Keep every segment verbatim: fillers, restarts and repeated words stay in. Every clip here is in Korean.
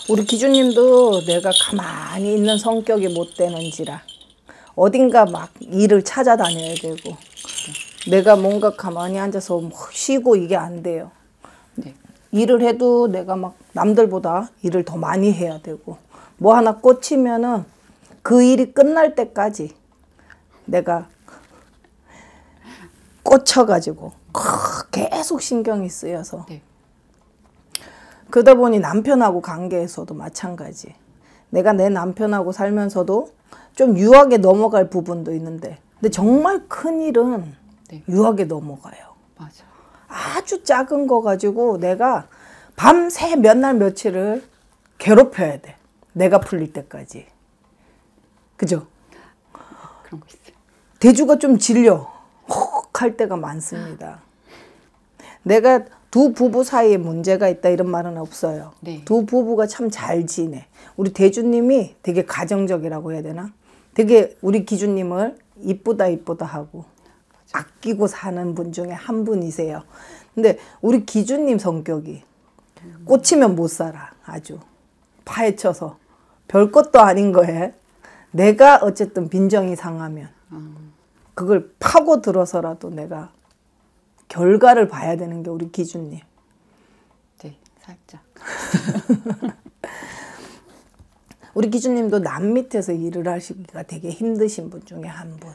우리 기준님도 내가 가만히 있는 성격이 못 되는지라 어딘가 막 일을 찾아다녀야 되고 내가 뭔가 가만히 앉아서 쉬고 이게 안 돼요. 네. 일을 해도 내가 막 남들보다 일을 더 많이 해야 되고 뭐 하나 꽂히면은 그 일이 끝날 때까지 내가 꽂혀가지고 계속 신경이 쓰여서 네. 그러다 보니 남편하고 관계에서도 마찬가지. 내가 내 남편하고 살면서도 좀 유하게 넘어갈 부분도 있는데 근데 정말 큰 일은 네. 유하게 넘어가요. 맞아. 아주 작은 거 가지고 내가 밤새 몇 날 며칠을 괴롭혀야 돼. 내가 풀릴 때까지. 그죠? 그런 거 있어요. 대주가 좀 질려. 혹 할 때가 많습니다. 내가 두 부부 사이에 문제가 있다 이런 말은 없어요. 네. 두 부부가 참 잘 지내. 우리 대주님이 되게 가정적이라고 해야 되나? 되게 우리 기준님을 이쁘다 이쁘다 하고 아끼고 사는 분 중에 한 분이세요. 근데 우리 기준님 성격이 꽂히면 못 살아. 아주 파헤쳐서 별것도 아닌 거에 내가 어쨌든 빈정이 상하면 그걸 파고 들어서라도 내가 결과를 봐야 되는 게 우리 기준님. 네, 살짝. 우리 기준님도 남 밑에서 일을 하시기가 되게 힘드신 분 중에 한 분.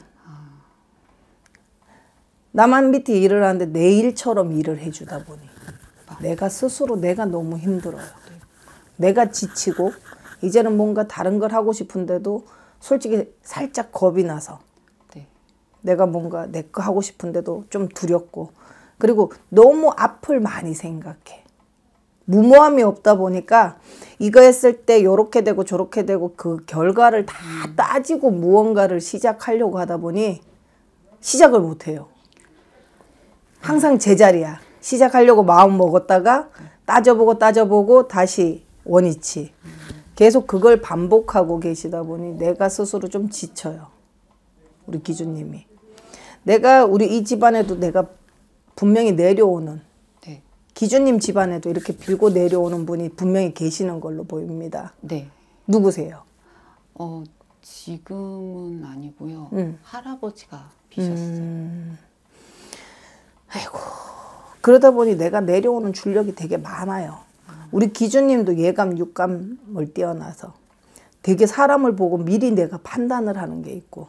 나만 밑에 일을 하는데 내 일처럼 일을 해주다 보니 내가 스스로 내가 너무 힘들어요. 내가 지치고 이제는 뭔가 다른 걸 하고 싶은데도 솔직히 살짝 겁이 나서 네. 내가 뭔가 내 거 하고 싶은데도 좀 두렵고 그리고 너무 앞을 많이 생각해. 무모함이 없다 보니까 이거 했을 때 요렇게 되고 저렇게 되고 그 결과를 다 따지고 무언가를 시작하려고 하다 보니 시작을 못해요. 항상 제자리야. 시작하려고 마음 먹었다가 따져보고 따져보고 다시 원위치. 계속 그걸 반복하고 계시다 보니 내가 스스로 좀 지쳐요. 우리 기준님이. 내가 우리 이 집안에도 내가 분명히 내려오는 네. 기준님 집안에도 이렇게 빌고 내려오는 분이 분명히 계시는 걸로 보입니다. 네. 누구세요? 어, 지금은 아니고요. 음. 할아버지가 비셨어요. 음. 아이고. 그러다 보니 내가 내려오는 줄력이 되게 많아요. 우리 기준님도 예감, 육감을 뛰어나서 되게 사람을 보고 미리 내가 판단을 하는 게 있고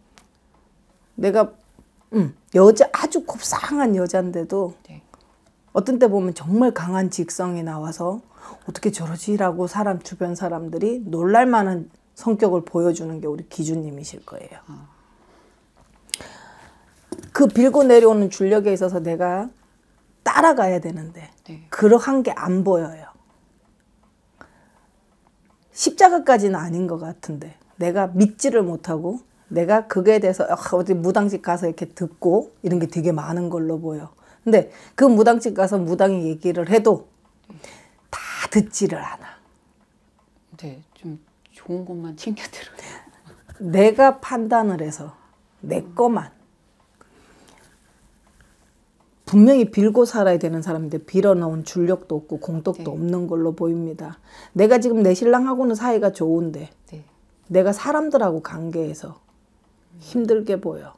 내가 음, 여자 아주 곱상한 여잔데도 네. 어떤 때 보면 정말 강한 직성이 나와서 어떻게 저러지라고 사람 주변 사람들이 놀랄만한 성격을 보여주는 게 우리 기준님이실 거예요. 아. 그 빌고 내려오는 줄력에 있어서 내가 따라가야 되는데 네. 그러한 게 안 보여요. 십자가까지는 아닌 것 같은데 내가 믿지를 못하고 내가 그거에 대해서 어디 무당집 가서 이렇게 듣고 이런 게 되게 많은 걸로 보여. 근데 그 무당집 가서 무당이 얘기를 해도 다 듣지를 않아. 네, 좀 좋은 것만 챙겨 들어요. 내가 판단을 해서 내 거만. 분명히 빌고 살아야 되는 사람인데 빌어놓은 줄력도 없고 공덕도 네. 없는 걸로 보입니다. 내가 지금 내 신랑하고는 사이가 좋은데 네. 내가 사람들하고 관계에서 힘들게 보여.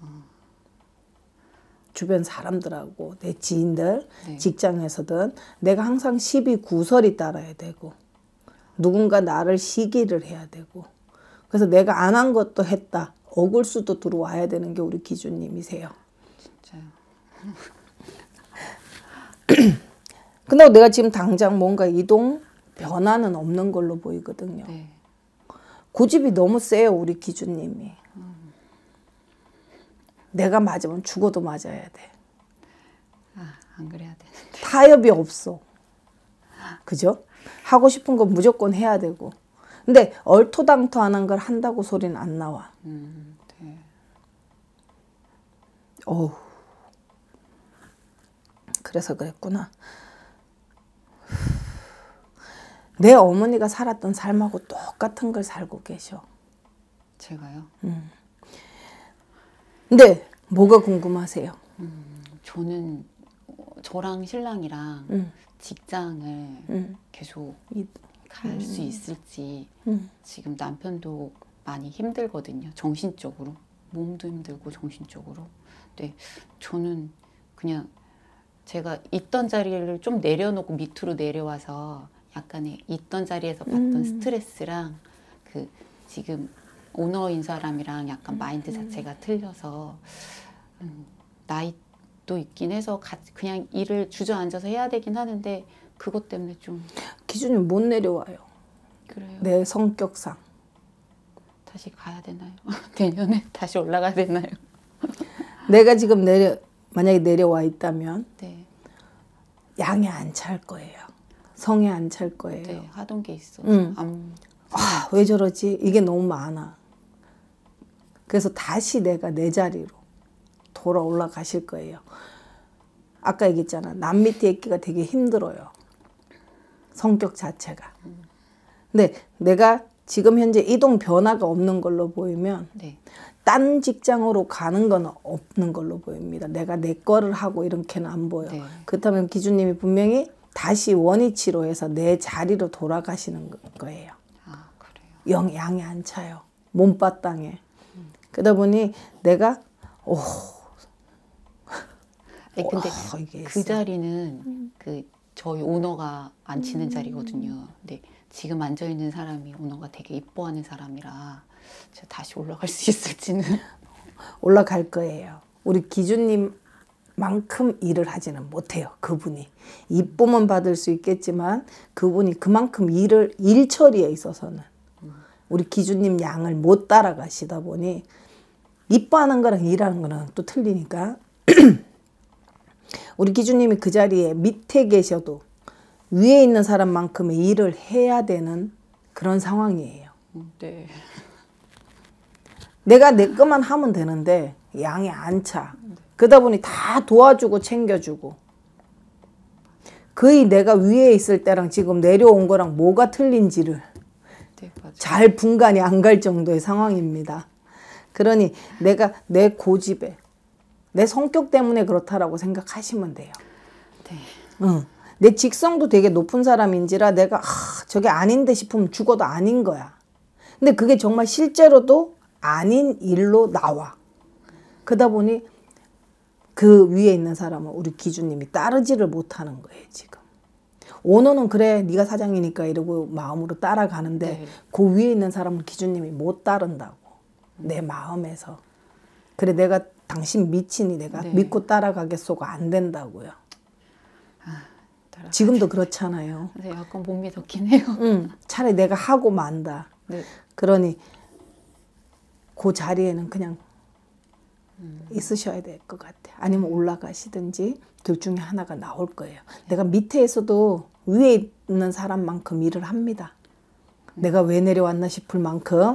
주변 사람들하고 내 지인들, 네. 직장에서든 내가 항상 시비 구설이 따라야 되고 누군가 나를 시기를 해야 되고 그래서 내가 안 한 것도 했다. 억울수도 들어와야 되는 게 우리 기준님이세요. 진짜요. 근데 내가 지금 당장 뭔가 이동 변화는 없는 걸로 보이거든요. 네. 고집이 너무 세요, 우리 기준님이. 음. 내가 맞으면 죽어도 맞아야 돼. 아, 안 그래야 되는데. 타협이 없어. 그죠? 하고 싶은 거 무조건 해야 되고. 근데 얼토당토하는 걸 한다고 소리는 안 나와. 음, 네. 어우. 그래서 그랬구나. 내 어머니가 살았던 삶하고 똑같은 걸 살고 계셔. 제가요? 음. 근데 뭐가 궁금하세요? 음, 저는 저랑 신랑이랑 음. 직장을 음. 계속 이, 갈 수 있을지. 음. 지금 남편도 많이 힘들거든요. 정신적으로. 몸도 힘들고 정신적으로. 근데 저는 그냥 제가 있던 자리를 좀 내려놓고 밑으로 내려와서 약간의 있던 자리에서 받던 음. 스트레스랑 그 지금 오너인 사람이랑 약간 음. 마인드 자체가 틀려서 음, 나이도 있긴 해서 가, 그냥 일을 주저앉아서 해야 되긴 하는데 그것 때문에 좀 기준이 못 내려와요. 그래요. 내 성격상. 다시 가야 되나요? 내년에 다시 올라가야 되나요? 내가 지금 내려 만약에 내려와 있다면 네, 양에 안 찰 거예요. 성에 안 찰 거예요. 네 하던 게 있어. 응. 안, 아, 왜 저러지? 이게 너무 많아. 그래서 다시 내가 내 자리로 돌아 올라가실 거예요. 아까 얘기했잖아. 남 밑에 있기가 되게 힘들어요. 성격 자체가. 근데 내가 지금 현재 이동 변화가 없는 걸로 보이면 네. 딴 직장으로 가는 건 없는 걸로 보입니다. 내가 내 거를 하고 이렇게는 안 보여. 네. 그렇다면 기준님이 분명히 다시 원위치로 해서 내 자리로 돌아가시는 거예요. 아 그래요. 영, 양이 안 차요. 몸바땅에. 음. 그러다 보니 내가 오. 아니, 근데 오, 이게 그 있어. 자리는 음. 그 저희 오너가 앉히는 음. 자리거든요. 근데 지금 앉아 있는 사람이 오너가 되게 이뻐하는 사람이라 제가 다시 올라갈 수 있을지는 올라갈 거예요. 우리 기준님만큼 일을 하지는 못해요. 그분이 이쁨은 받을 수 있겠지만 그분이 그만큼 일을 일 처리에 있어서는 우리 기준님 양을 못 따라가시다 보니 이뻐하는 거랑 일하는 거는 또 틀리니까 우리 기준님이 그 자리에 밑에 계셔도 위에 있는 사람만큼의 일을 해야 되는 그런 상황이에요. 네. 내가 내 것만 하면 되는데 양이 안 차. 그러다 보니 다 도와주고 챙겨주고. 거의 내가 위에 있을 때랑 지금 내려온 거랑 뭐가 틀린지를 네, 맞아요. 잘 분간이 안 갈 정도의 상황입니다. 그러니 내가 내 고집에 내 성격 때문에 그렇다라고 생각하시면 돼요. 네. 응. 내 직성도 되게 높은 사람인지라 내가 아, 저게 아닌데 싶으면 죽어도 아닌 거야. 근데 그게 정말 실제로도 아닌 일로 나와. 그러다 보니 그 위에 있는 사람은 우리 기준님이 따르지를 못하는 거예요. 지금. 오너는 그래 네가 사장이니까 이러고 마음으로 따라가는데 네. 그 위에 있는 사람은 기준님이 못 따른다고. 내 마음에서. 그래 내가 당신 미치니 내가 네. 믿고 따라가겠소가 안 된다고요. 아, 따라가야 지금도 그렇잖아요. 네, 약간 못 믿었긴 해요. 응, 차라리 내가 하고 만다. 네. 그러니 그 자리에는 그냥 음. 있으셔야 될 것 같아. 아니면 올라가시든지 둘 중에 하나가 나올 거예요. 내가 밑에서도 위에 있는 사람만큼 일을 합니다. 음. 내가 왜 내려왔나 싶을 만큼.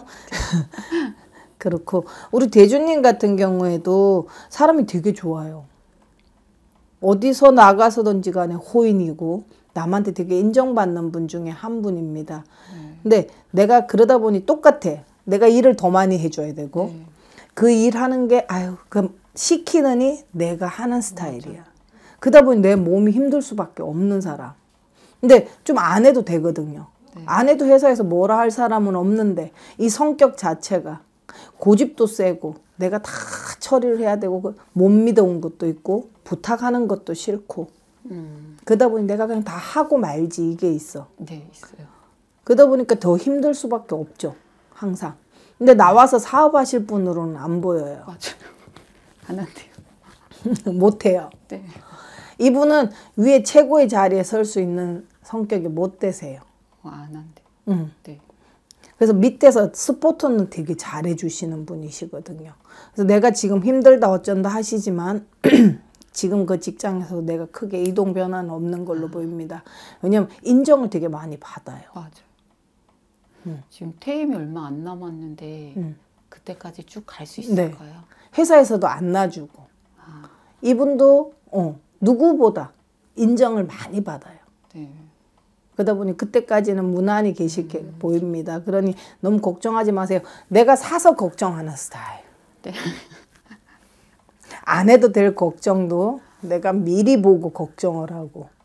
그렇고 우리 대주님 같은 경우에도 사람이 되게 좋아요. 어디서 나가서든지 간에 호인이고 남한테 되게 인정받는 분 중에 한 분입니다. 네. 근데 내가 그러다 보니 똑같아. 내가 일을 더 많이 해줘야 되고 네. 그 일하는 게 아유 그 시키느니 내가 하는 스타일이야. 맞아. 그러다 보니 내 몸이 힘들 수밖에 없는 사람. 근데 좀 안 해도 되거든요. 네. 안 해도 회사에서 뭐라 할 사람은 없는데 이 성격 자체가 고집도 세고 내가 다 처리를 해야 되고 못 믿어온 것도 있고 부탁하는 것도 싫고 음. 그러다 보니 내가 그냥 다 하고 말지 이게 있어. 네, 있어요. 그러다 보니까 더 힘들 수밖에 없죠. 항상. 근데 나와서 사업하실 분으로는 안 보여요. 맞아요. 안 한대요. 못해요. 네. 이분은 위에 최고의 자리에 설 수 있는 성격이 못 되세요. 어, 안 한대요. 응. 네. 그래서 밑에서 스포트는 되게 잘해주시는 분이시거든요. 그래서 내가 지금 힘들다 어쩐다 하시지만 지금 그 직장에서 내가 크게 이동 변화는 없는 걸로 아. 보입니다. 왜냐면 인정을 되게 많이 받아요. 맞아요. 음. 지금 퇴임이 얼마 안 남았는데 음. 그때까지 쭉 갈 수 있을까요? 네. 회사에서도 안 놔주고 아. 이분도 어, 누구보다 인정을 많이 받아요. 네. 그러다 보니 그때까지는 무난히 계실 게 음. 보입니다. 그러니 너무 걱정하지 마세요. 내가 사서 걱정하는 스타일. 네. 안 해도 될 걱정도 내가 미리 보고 걱정을 하고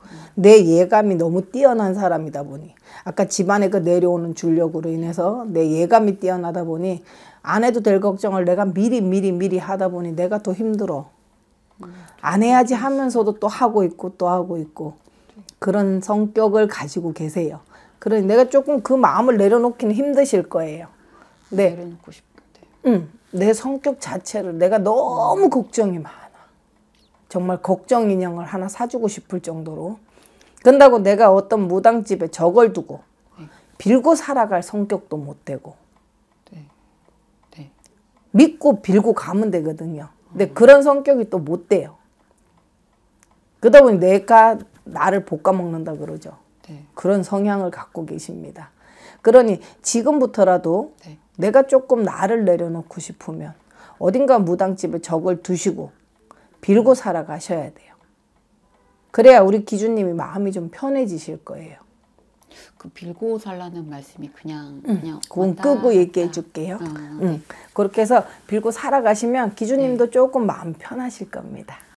내 예감이 너무 뛰어난 사람이다 보니 아까 집안에 그 내려오는 줄력으로 인해서 내 예감이 뛰어나다 보니 안 해도 될 걱정을 내가 미리 미리 미리 하다 보니 내가 더 힘들어. 안 해야지 하면서도 또 하고 있고 또 하고 있고 그런 성격을 가지고 계세요. 그러니 내가 조금 그 마음을 내려놓기는 힘드실 거예요. 네. 내려놓고 싶은데. 응, 내 성격 자체를 내가 너무 걱정이 많아. 정말 걱정 인형을 하나 사주고 싶을 정도로. 그런다고 내가 어떤 무당집에 저걸 두고 네. 빌고 살아갈 성격도 못 되고 네. 네. 믿고 빌고 가면 되거든요. 근데 음. 그런 성격이 또 못 돼요. 그러다 보니 내가 나를 볶아먹는다 그러죠. 네. 그런 성향을 갖고 계십니다. 그러니 지금부터라도 네. 내가 조금 나를 내려놓고 싶으면 어딘가 무당집에 저걸 두시고 빌고 살아가셔야 돼요. 그래야 우리 기주님이 마음이 좀 편해지실 거예요. 그 빌고 살라는 말씀이 그냥 응. 그냥 그건 끄고 얘기해 줄게요. 어, 응. 네. 그렇게 해서 빌고 살아가시면 기주님도 네. 조금 마음 편하실 겁니다.